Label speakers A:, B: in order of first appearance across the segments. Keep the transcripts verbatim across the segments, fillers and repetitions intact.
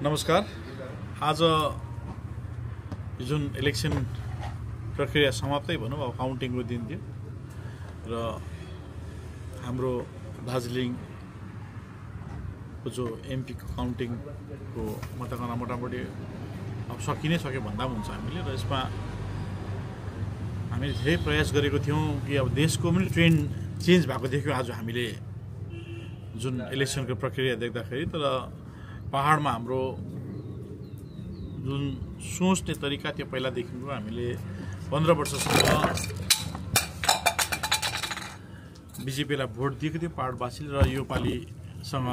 A: नमस्कार। आज जुन इलेक्सन प्रक्रिया समाप्तै भनौँ अब काउन्टिङको दिन थियो र हाम्रो दार्जिलिङको जो एमपी को काउन्टिङको मतगणना मोटामोटी अब सकिनै सक्यो भन्दा पनि हुन्छ हामीले। र यसमा हामीले धेरै प्रयास गरेको थियौँ कि अब देशको पनि ट्रेन्ड चेन्ज भएको देख्यौँ आज हामीले जुन इलेक्सनको प्रक्रिया देख्दाखेरि। तर पहाडमा हाम्रो जुन सोच्ने तरिका थियो पहिलादेखिको हामीले पन्ध्र वर्षसम्म बिजेपीलाई भोट दिएको थियो पहाडवासीले र यो पालिसँग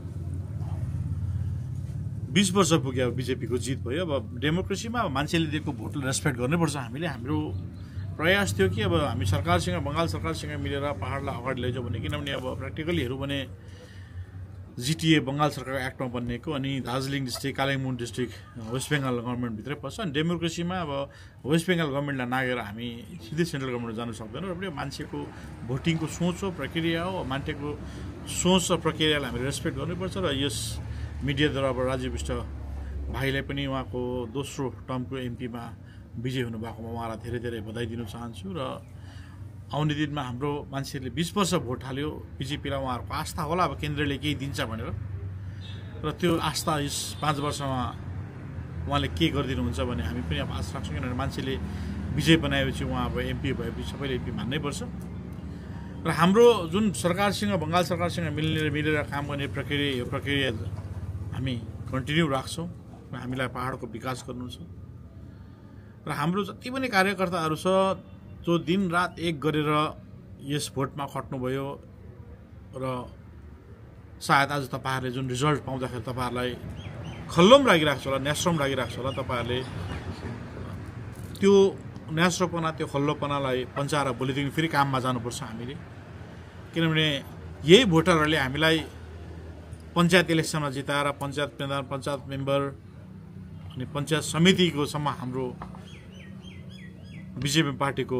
A: बीस वर्ष पुग्यो बिजेपीको जित भयो। अब डेमोक्रेसीमा अब मान्छेले दिएको भोटलाई रेस्पेक्ट गर्नुपर्छ। हामीले हाम्रो प्रयास थियो कि अब हामी सरकारसँग बङ्गाल सरकारसँग मिलेर पहाडलाई अगाडि लैजाउँ भने, किनभने अब प्र्याक्टिकली हेरौँ भने जिटिए बङ्गाल सरकारको एक्टमा बनिएको अनि Darjeeling district Kalimpong district West Bengal गभर्मेन्टभित्रै पर्छ। अनि डेमोक्रेसीमा अब वेस्ट बेङ्गाल गभर्मेन्टलाई नागेर हामी सिधै सेन्ट्रल गभर्मेन्ट जानु सक्दैनौँ। र पनि मान्छेको भोटिङको सोच हो, प्रक्रिया हो, मान्छेको सोच र प्रक्रियालाई हामीले रेस्पेक्ट गर्नुपर्छ। र यस मिडियाद्वारा अब राजीव विष्ट भाइलाई पनि उहाँको दोस्रो टर्मको एमपीमा विजय हुनुभएकोमा उहाँलाई धेरै धेरै बधाई दिन चाहन्छु। र आउने दिनमा हाम्रो मान्छेहरूले बीस वर्ष भोट हाल्यो बिजेपीलाई, उहाँहरूको आस्था होला अब केन्द्रले केही दिन्छ भनेर। र त्यो आस्था यस पाँच वर्षमा उहाँले के गरिदिनुहुन्छ भने हामी पनि अब आशा राख्छौँ। किनभने मान्छेले विजय बनाएपछि उहाँ अब एमपी भएपछि सबैले एमपी मान्नै पर्छ। र हाम्रो जुन सरकारसँग बङ्गाल सरकारसँग मिलेर मिलेर काम गर्ने प्रक्रिया यो प्रक्रिया हामी कन्टिन्यू राख्छौँ। र हामीलाई पहाडको विकास गर्नु छ। र हाम्रो जति पनि कार्यकर्ताहरू छ जो दिन रात एक गरेर यस भोटमा खट्नुभयो र सायद आज तपाईँहरूले जुन रिजल्ट पाउँदाखेरि तपाईँहरूलाई खल्लोम लागिरहेको छ होला, न्यास्रोम लागिरहेको छ होला। तपाईँहरूले त्यो न्यास्रोपना त्यो खल्लोपनालाई पन्चाएर भोलिदेखि फेरि काममा जानुपर्छ हामीले। किनभने यही भोटरहरूले हामीलाई पञ्चायत इलेक्सनमा जिताएर पञ्चायत प्रधान, पञ्चायत मेम्बर अनि पञ्चायत समितिको सम्म हाम्रो बिजेपी पार्टीको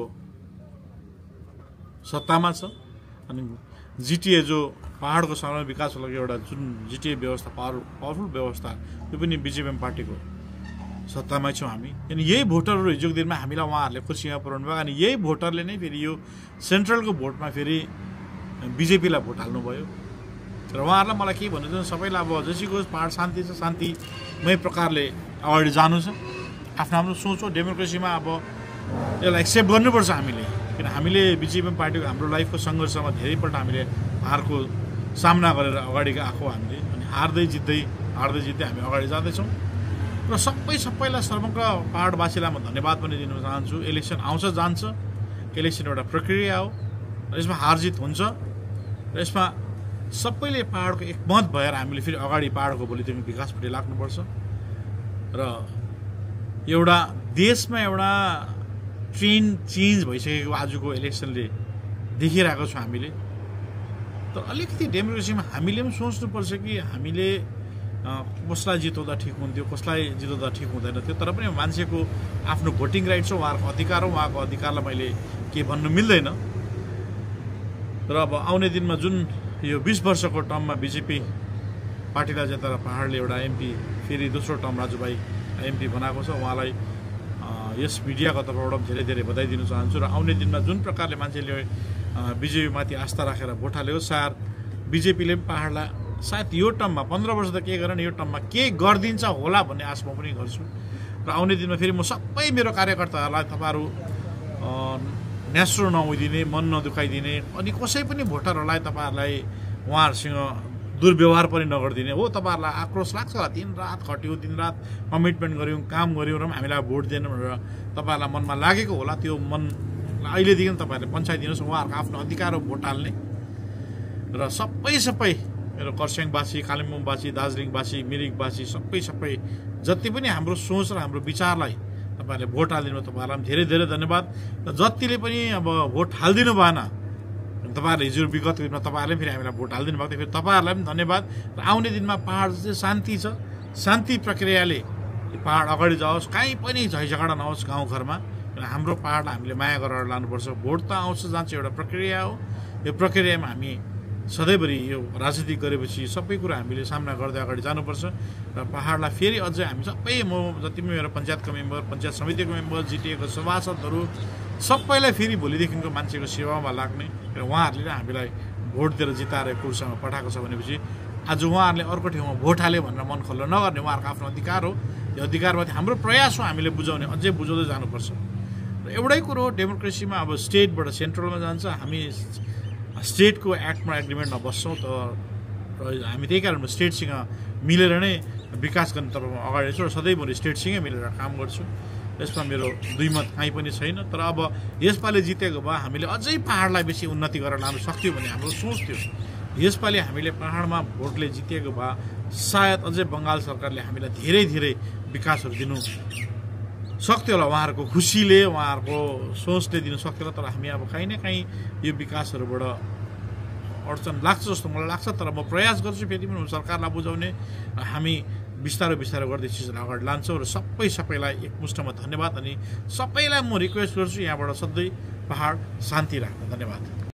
A: सत्तामा छ। अनि जिटिए जो पहाडको सर्वाङ्गीण विकासको लागि एउटा जुन जिटिए व्यवस्था पावर पावरफुल व्यवस्था त्यो पनि बिजेपी पार्टीको सत्तामै छौँ हामी। अनि यही भोटरहरू हिजोको दिनमा हामीलाई उहाँहरूले खुसीमा पुर्याउनु भयो। अनि यही भोटरले नै फेरि यो सेन्ट्रलको भोटमा फेरि बिजेपीलाई भोट हाल्नुभयो। र उहाँहरूलाई मलाई के भन्नु छ, सबैलाई अब जसैको पहाड शान्ति छ, शान्तिमय प्रकारले अगाडि जानु छ। आफ्नो आफ्नो सोच हो। डेमोक्रेसीमा अब यसलाई एक्सेप्ट गर्नुपर्छ हामीले। किन हामीले बिजेपी पार्टीको हाम्रो लाइफको सङ्घर्षमा धेरैपल्ट हामीले हारको सामना गरेर अगाडि आएको हामीले। अनि हार्दै जित्दै हार्दै जित्दै हामी अगाडि जाँदैछौँ। र सबै सबैलाई सर्वत्र पहाडवासीलाई म धन्यवाद पनि दिन चाहन्छु। इलेक्सन आउँछ जान्छ, इलेक्सन एउटा प्रक्रिया हो र यसमा हार जित हुन्छ। र यसमा सबैले पहाडको एकमत भएर हामीले फेरि अगाडि पहाडको भोलिदेखि विकासपट्टि लाग्नुपर्छ। र एउटा देशमा एउटा ट्रेन्ड चेन्ज भइसकेको आजको इलेक्सनले देखिरहेको छौँ हामीले। तर अलिकति डेमोक्रेसीमा हामीले पनि सोच्नुपर्छ कि हामीले कसलाई जिताउँदा ठिक हुन्थ्यो, कसलाई जिताउँदा ठिक हुँदैन थियो। तर पनि मान्छेको आफ्नो भोटिङ राइट छ, उहाँहरूको अधिकार हो। उहाँको अधिकारलाई मैले के भन्नु मिल्दैन। र अब आउने दिनमा जुन यो बीस वर्षको टर्ममा बिजेपी पार्टीलाई जिताएर पहाडले एउटा एमपी फेरि दोस्रो टर्म राजुभाइ एमपी बनाएको छ, उहाँलाई यस मिडियाको तर्फबाट धेरै धेरै बधाई दिन चाहन्छु। र आउने दिनमा जुन प्रकारले मान्छेले बिजेपीमाथि आस्था राखेर भोट हालेको, सायद बिजेपीले पनि पहाडलाई सायद यो टर्ममा पन्ध्र वर्ष त के गरेन, यो टर्ममा के गरिदिन्छ होला भन्ने आश म पनि गर्छु। र आउने दिनमा फेरि म सबै मेरो कार्यकर्ताहरूलाई तपाईँहरू न्यास्रो नहुइदिने, मन नदुखाइदिने, अनि कसै पनि भोटरहरूलाई तपाईँहरूलाई उहाँहरूसँग दुर्व्यवहार पनि नगरिदिने हो। तपाईँहरूलाई आक्रोश लाग्छ होला, दिन रात खट्यौँ, दिन रात कमिटमेन्ट गऱ्यौँ, काम गऱ्यौँ र पनि हामीलाई भोट दिएन भनेर तपाईँहरूलाई मनमा लागेको होला। त्यो मन अहिलेदेखि तपाईँहरूले पन्छाइदिनुहोस्। उहाँहरूको आफ्नो अधिकार हो भोट हाल्ने। र सबै सबै मेरो खरसाङवासी, कालिम्पोङवासी, दार्जिलिङवासी, मिरिकवासी सबै सबै जति पनि हाम्रो सोच र हाम्रो विचारलाई तपाईँहरूले भोट हालिदिनु, तपाईँहरूलाई पनि धेरै धेरै धन्यवाद। र जतिले पनि अब भोट हालिदिनु भएन, तपाईँहरूले हिजो विगत दिनमा तपाईँहरूले फेरि हामीलाई भोट हालिदिनु भएको थियो, फेरि तपाईँहरूलाई पनि धन्यवाद। र आउने दिनमा पहाड चाहिँ शान्ति छ, शान्ति प्रक्रियाले पहाड अगाडि जाओस्, कहीँ पनि झैझगडा नहोस् गाउँघरमा। र हाम्रो पहाडलाई हामीले माया गरेर लानुपर्छ। भोट त आउँछ जान्छ, एउटा प्रक्रिया हो। यो प्रक्रियामा हामी सधैँभरि यो राजनीति गरेपछि सबै कुरा हामीले सामना गर्दै अगाडि जानुपर्छ र पहाडलाई फेरि अझै हामी सबै म जति पनि मेरो पञ्चायतको मेम्बर पञ्चायत समितिको मेम्बर जिटिएको सभासदहरू सबैलाई फेरि भोलिदेखिको मान्छेको सेवामा लाग्ने र उहाँहरूले हामीलाई भोट दिएर जिताएर कुर्सीमा पठाएको छ भनेपछि आज उहाँहरूले अर्को ठाउँमा भोट हाले भनेर मन खल्लो नगर्ने उहाँहरूको आफ्नो अधिकार हो। यो अधिकारमाथि हाम्रो प्रयास हो हामीले बुझाउने, अझै बुझाउँदै जानुपर्छ। र एउटै कुरो डेमोक्रेसीमा अब स्टेटबाट सेन्ट्रलमा जान्छ, हामी स्टेटको एक्टमा एग्रिमेन्टमा बस्छौँ त हामी त्यही कारण स्टेटसँग मिलेर नै विकास गर्ने तर्फमा अगाडि छु र सधैँभरि स्टेटसँगै मिलेर काम गर्छु। यसमा मेरो दुई मत काहीँ पनि छैन। तर अब यसपालि जितेको भए हामीले अझै पहाडलाई बेसी उन्नति गरेर लानु सक्थ्यो भन्ने हाम्रो सोच थियो। यसपालि हामीले पहाडमा भोटले जितेको भए सायद अझै बङ्गाल सरकारले हामीलाई धेरै धेरै विकासहरू दिनु सक्थ्यो होला, उहाँहरूको खुसीले उहाँहरूको सोचले दिनु सक्थ्यो होला। तर हामी अब काहीँ न काहीँ यो विकासहरूबाट अडचन लाग्छ जस्तो मलाई लाग्छ। तर म प्रयास गर्छु फेरि पनि सरकारलाई बुझाउने, हामी बिस्तारो बिस्तारो गर्दै चिजहरू अगाडि लान्छौँ र सबै सबैलाई एकमुष्टमा धन्यवाद। अनि सबैलाई म रिक्वेस्ट गर्छु यहाँबाट सधैँ पहाड शान्ति राख्नु। धन्यवाद।